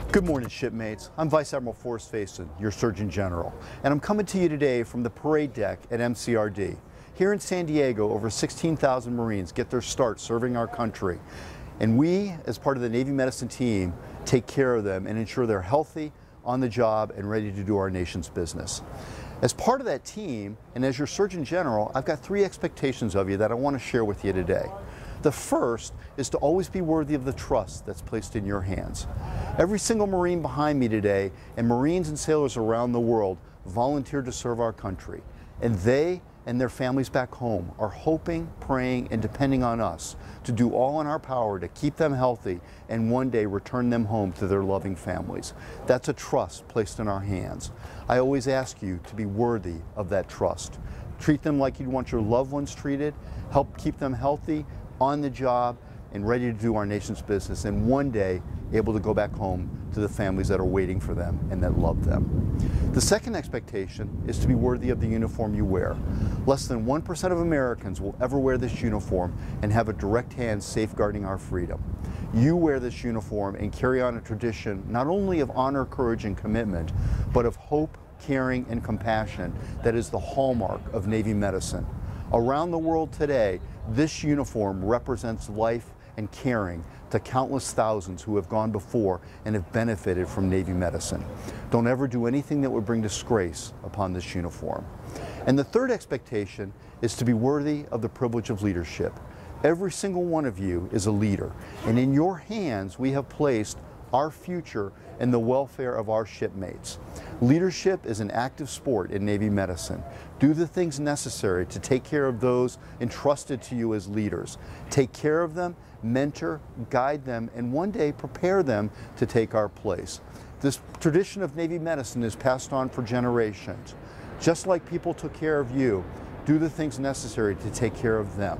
Good morning, shipmates. I'm Vice Admiral Forrest Faison, your Surgeon General, and I'm coming to you today from the parade deck at MCRD. Here in San Diego, over 16,000 Marines get their start serving our country, and we, as part of the Navy Medicine team, take care of them and ensure they're healthy, on the job, and ready to do our nation's business. As part of that team, and as your Surgeon General, I've got 3 expectations of you that I want to share with you today. The first is to always be worthy of the trust that's placed in your hands. Every single Marine behind me today, and Marines and sailors around the world, volunteered to serve our country. And they and their families back home are hoping, praying, and depending on us to do all in our power to keep them healthy and one day return them home to their loving families. That's a trust placed in our hands. I always ask you to be worthy of that trust. Treat them like you'd want your loved ones treated, help keep them healthy, on the job, and ready to do our nation's business, and one day able to go back home to the families that are waiting for them and that love them. The second expectation is to be worthy of the uniform you wear. Less than 1% of Americans will ever wear this uniform and have a direct hand safeguarding our freedom. You wear this uniform and carry on a tradition not only of honor, courage, and commitment, but of hope, caring, and compassion that is the hallmark of Navy medicine. Around the world today, this uniform represents life and caring to countless thousands who have gone before and have benefited from Navy medicine. Don't ever do anything that would bring disgrace upon this uniform. And the third expectation is to be worthy of the privilege of leadership. Every single one of you is a leader, and in your hands we have placed our future and the welfare of our shipmates. Leadership is an active sport in Navy medicine. Do the things necessary to take care of those entrusted to you as leaders. Take care of them, mentor, guide them, and one day prepare them to take our place. This tradition of Navy medicine is passed on for generations. Just like people took care of you, do the things necessary to take care of them.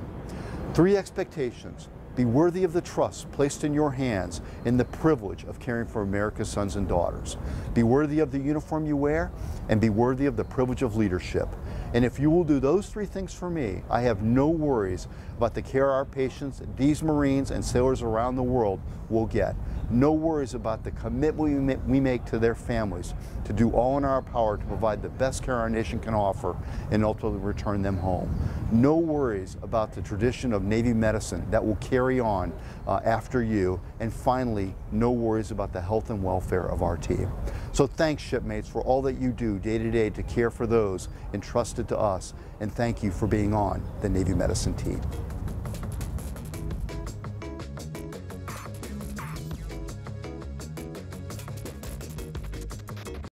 3 expectations. Be worthy of the trust placed in your hands in the privilege of caring for America's sons and daughters. Be worthy of the uniform you wear, and be worthy of the privilege of leadership. And if you will do those 3 things for me, I have no worries about the care our patients, these Marines and sailors around the world will get. No worries about the commitment we make to their families to do all in our power to provide the best care our nation can offer and ultimately return them home. No worries about the tradition of Navy medicine that will carry on after you. And finally, no worries about the health and welfare of our team. So thanks, shipmates, for all that you do day to day to care for those entrusted to us. And thank you for being on the Navy medicine team.